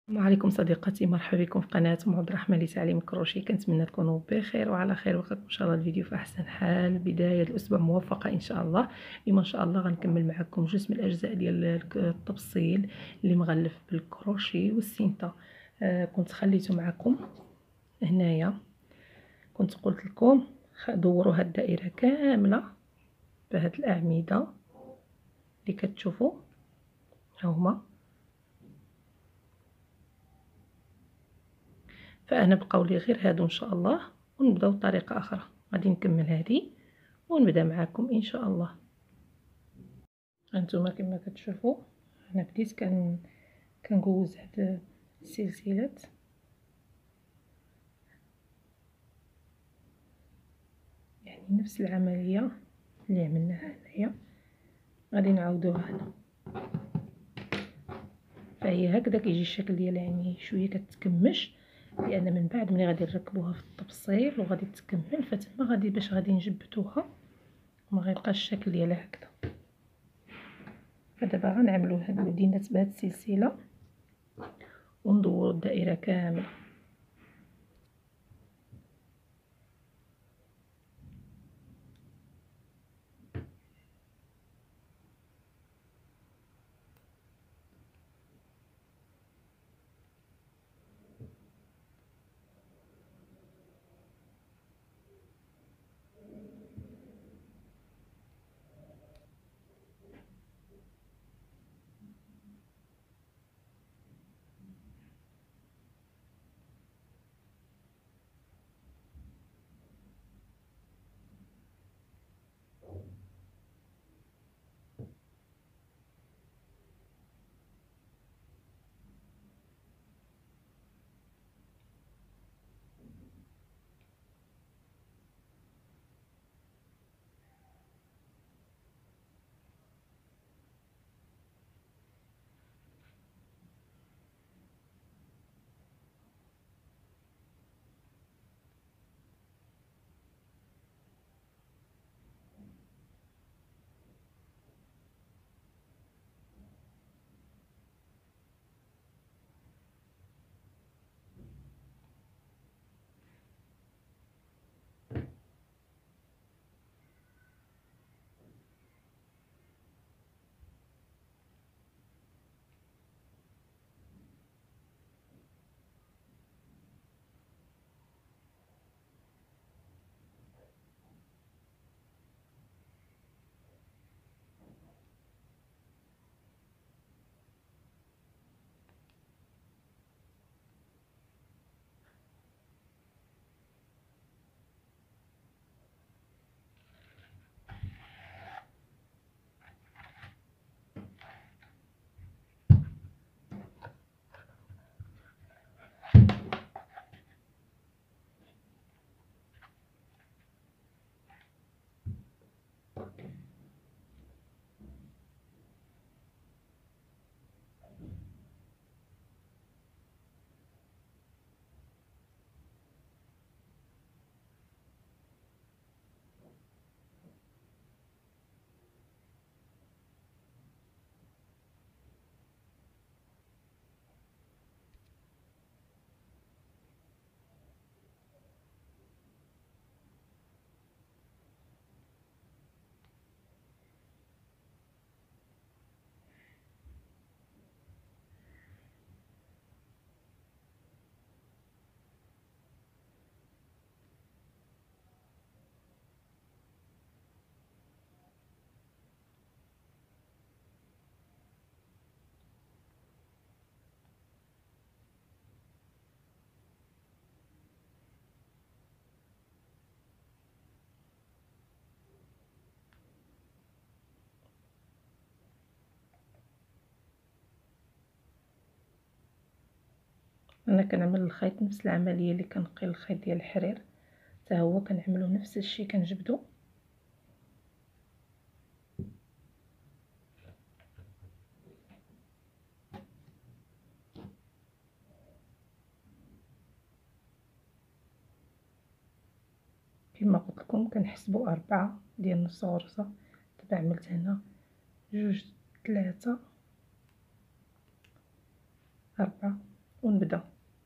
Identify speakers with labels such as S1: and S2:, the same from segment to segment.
S1: السلام عليكم صديقاتي، مرحبا بكم في قناه ام عبد الرحمن لتعليم الكروشيه. كنتمنى تكونوا بخير وعلى خير وقت ان شاء الله. الفيديو في احسن حال، بدايه الاسبوع موفقه ان شاء الله. اليوم ان شاء الله غنكمل معكم جزء من الاجزاء ديال التفصيل اللي مغلف بالكروشيه والسينتا. كنت خليته معكم هنايا، كنت قلت لكم دوروا هاد الدائره كامله بهاد الاعمده اللي كتشوفوا ها هما. فانا بقاو لي غير هادو ان شاء الله، ونبداو بطريقه اخرى. غادي نكمل هذه ونبدا معكم ان شاء الله. هانتوما كما كتشوفوا انا بديت كنجوز هاد السلسلات، يعني نفس العمليه اللي عملناها هنايا غادي نعاودوها هنا. فهي هكذا كيجي الشكل ديالها، يعني شويه كتكمش، لان من بعد ملي غادي نركبوها في التبصيل وغادي تكمل فتما غادي باش غادي نجبدوها ما غيبقاش الشكل ديالها هكذا. فدابا غنعملوا هاد الودينات بهاد السلسله وندوروا الدائره كامله. انا كنعمل الخيط نفس العمليه اللي كنقي الخيط ديال الحرير، حتى هو كنعملو نفس الشيء، كنجبدو كما قلت لكم. كنحسبوا 4 ديال نص غرزه. دابا عملت هنا 2 3 4 ونبدا.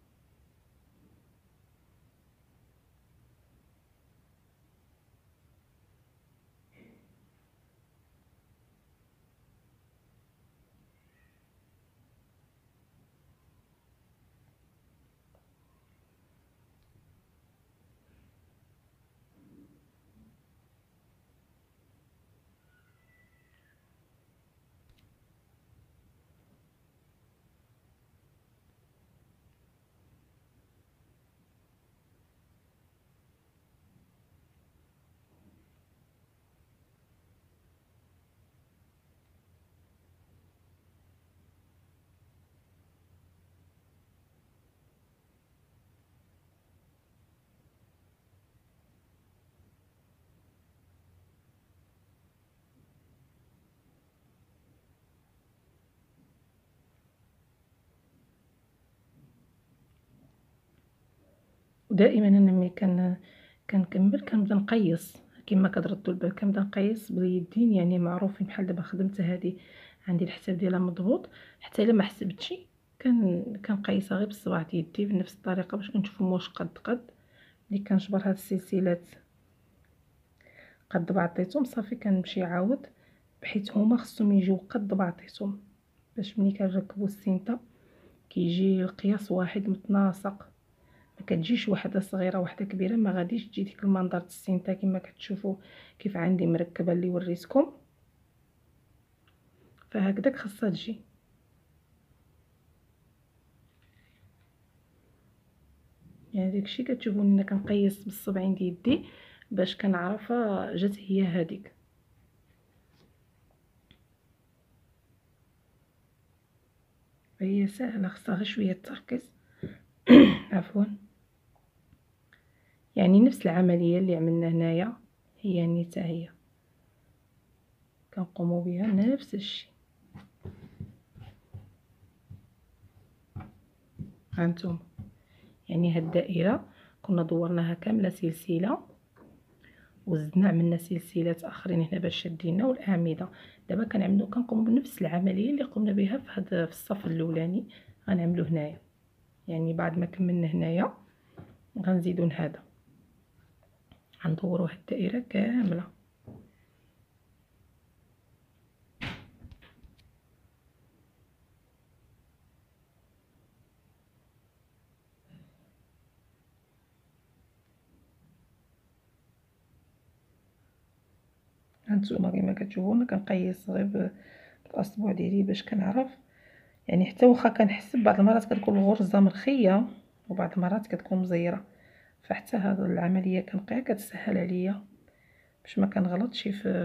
S1: ودائما انا ملي كنكمل كنبدا نقيس كما كتردوا البال، كنبدا نقيس باليدين، يعني معروفين بحال دابا خدمت هذه عندي الحساب ديالها مضبوط، حتى الا ما حسبتش كنقيسها غير بالصباع ديال يدي بنفس الطريقه باش كنشوفهم واش قد ملي كنجبر هاد السلسلات قد بعضيتهم صافي كنمشي عاود، بحيث هما خصهم يجيو قد بعضيتهم باش ملي كنركبوا السنطه كيجي القياس واحد متناسق، ما كتجيش وحده صغيره وحده كبيره، ما غاديش تجي ديك المنظر د السنطه كما كتشوفوا كيف عندي مركبه اللي وريتكم، فهكذاك خاصها تجي. يعني داكشي كتشوفوني انا كنقيس بالصبعين ديال يدي باش كنعرفها جات هي هذيك. هي سهله، خاصها غير شويه التركيز. عفوا. يعني نفس العمليه اللي عملنا هنايا هي نيتها هي كنقوموا بها نفس الشيء. هانتوما يعني هاد الدائره كنا دورناها كامله سلسله وزدنا عملنا سلسلات اخرين هنا باش شدينا والاعمده. دابا كنقوموا بنفس العمليه اللي قمنا بها في الصف الاولاني غنعملو هنايا. يعني بعد ما كملنا هنايا غنزيدو هذا غندورو هاد الدائره كامله. هانتوما كما كتشوفوا انا كنقيس غير بالاصبع ديالي باش كنعرف، يعني حتى واخا كنحس بعض المرات كتكون الغرزه مرخيه وبعض المرات كتكون مزيره، فحتى هاد العمليه كنقيها كتسهل عليا باش ما كنغلطش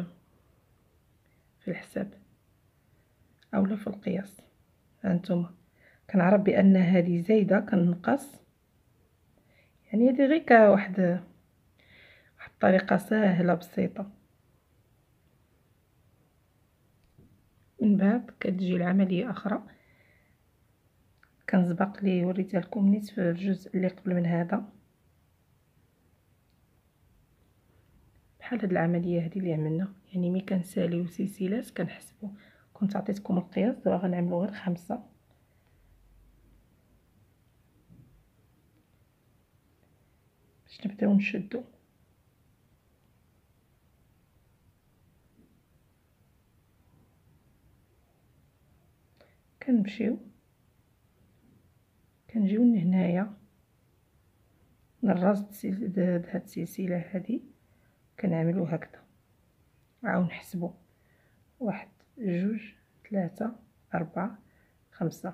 S1: في الحساب اولا في القياس. هانتوما كنعرف بان هذه زايده كنقص، يعني هذه غير واحد الطريقه سهله بسيطه. من بعد كتجي العمليه اخرى كنسبق لي وريتها لكم نيت في الجزء اللي قبل من هذا، بحال هاد العمليه هذه اللي عملنا. يعني ملي كنساليو سلسلات كنحسبوا، كنت عطيتكم القياس دابا غنعملو غير 5 باش نبداو نشدو. كنجيو لهنايا للراس د هاد السلسله هذه كنعملو هكذا، عاود نحسبو 1 2 3 4 5،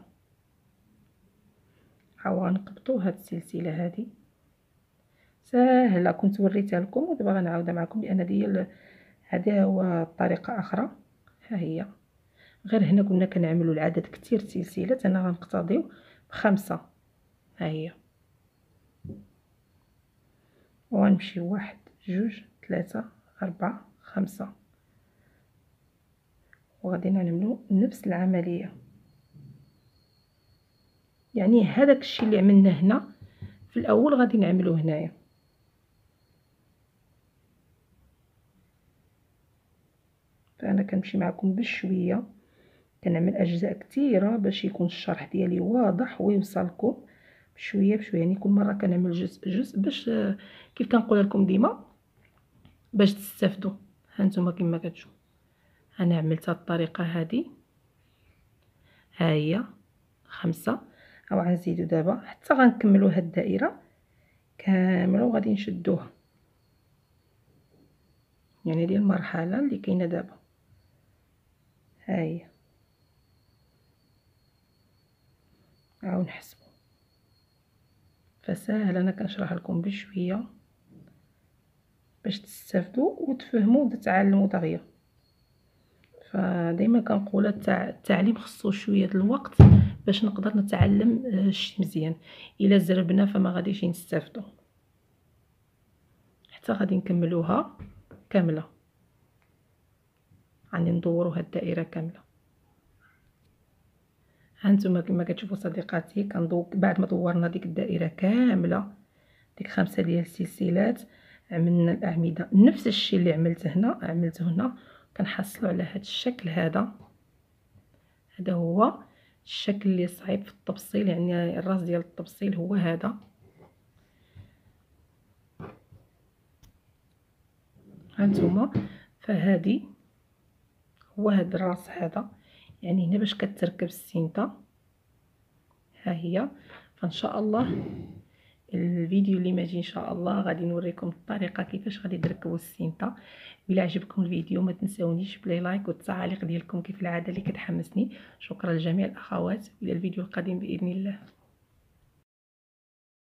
S1: عاود غنقبطو هاد السلسله هذه ساهله كنت وريتها لكم ودابا غنعاودها معكم لان هذا هو طريقه اخرى. ها هي غير هنا قلنا كنعملوا العدد كتير سلسلات، انا غنقتضيو ب5. ها هي وغنمشي 1 2 3 4 5 وغادي نعملوا نفس العمليه. يعني هذاك الشيء اللي عملنا هنا في الاول غادي نعملوه هنايا. فانا كنمشي معكم بشويه كنعمل اجزاء كثيره باش يكون الشرح ديالي واضح ويوصلكم بشويه بشويه. يعني كل مره كنعمل جزء جزء باش كيف كنقول لكم ديما باش تستافدوا. هانتوما كما كتشوفوا انا عملت هاد الطريقه هذه، ها هي 5. او غنزيدو دابا حتى غنكملوا هاد الدائره كامله وغادي نشدوها، يعني ديال المرحله اللي كاينه دابا. ها هي عاود نحسبوا، فسهل انا كنشرح لكم بشويه باش تستافدوا وتفهموا وتتعلموا دغيا. فدايما كنقول التعليم خصو شويه الوقت باش نقدر نتعلم الشيء مزيان. الا زربنا فما غاديش نستافدوا. حتى غادي نكملوها كامله، غادي ندوروا هاد الدائره كامله. هانتوما كما كتشوفوا صديقاتي بعد ما دورنا ديك الدائره كامله، ديك 5 ديال السلسلات، عملنا الاعمده نفس الشيء اللي عملته هنا. كنحصلوا على هذا الشكل. هذا هو الشكل اللي صعيب في التبصيل، يعني الراس ديال التبصيل هو هذا. هانتوما فهادي هو هذا الراس هذا، يعني هنا باش كتركب السينطه. ها هي. فان شاء الله الفيديو اللي ماجي ان شاء الله غادي نوريكم الطريقه كيفاش غادي تركبوا السينطه. الا عجبكم الفيديو ما تنساونيش بلاي لايك والتعاليق ديالكم كيف العاده اللي كتحمسني. شكرا لجميع الاخوات، الى الفيديو القادم باذن الله.